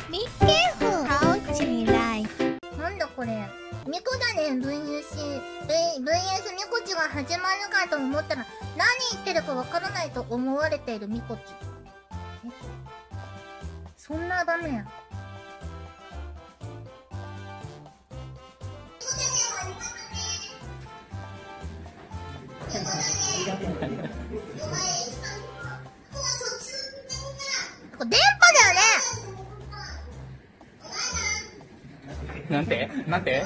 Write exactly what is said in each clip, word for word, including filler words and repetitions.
Be careful how she like。 なんだこれ。ミコだね、ブイエス。ブイエス ミコチが始まるかと思ったら、何言ってるかわからないと思われているミコチ。えそんな場面。これ電波だよね。 なんてなんては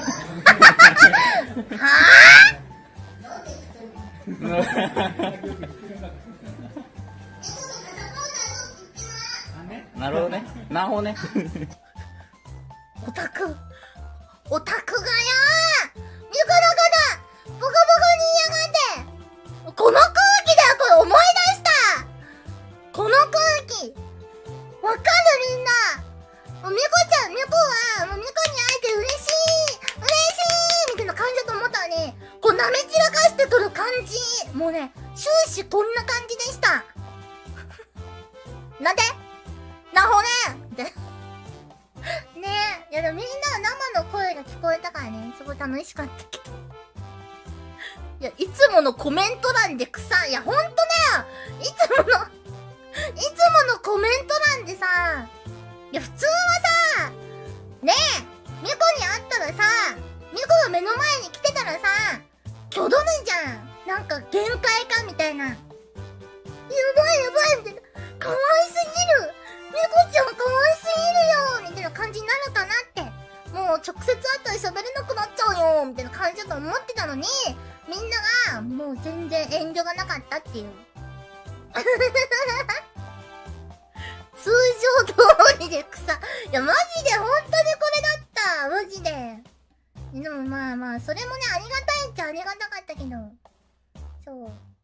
ぁなるほどね。なるほどね。 ぁオタク。オタクがよーミコのことボコボコに言いやがって。この空気だよ、これ思い出した。この空気。わかるみんな。もうミコちゃん、ミコは、もうミコに会えて嬉しい嬉しいみたいな感じだと思ったのに、こう舐め散らかしてくる感じ。もうね、終始こんな感じでした。なんでなほねってねえ。いやでもみんな生の声が聞こえたからね、すごい楽しかったけど。いや、いつものコメント欄で草、いや、ほんとだよ。いつもの、いつものコメント欄でさ、いや、普通はさ、ねえ、ミコに会ったらさ、ミコが目の前に来てたらさ、きょどるじゃん。なんか限界かみたいな。やばいやばいみたいな。かわいすぎる。ミコちゃんかわいすぎるよみたいな感じになるかなって。もう直接会ったら喋れなくなっちゃうよみたいな感じだと思ってたのに、みんながもう全然遠慮がなかったっていう。通常通りで草。いや、マジで本当にこれだった。マジで。でもまあまあ、それもね、ありがたいっちゃありがたかったけど。そう。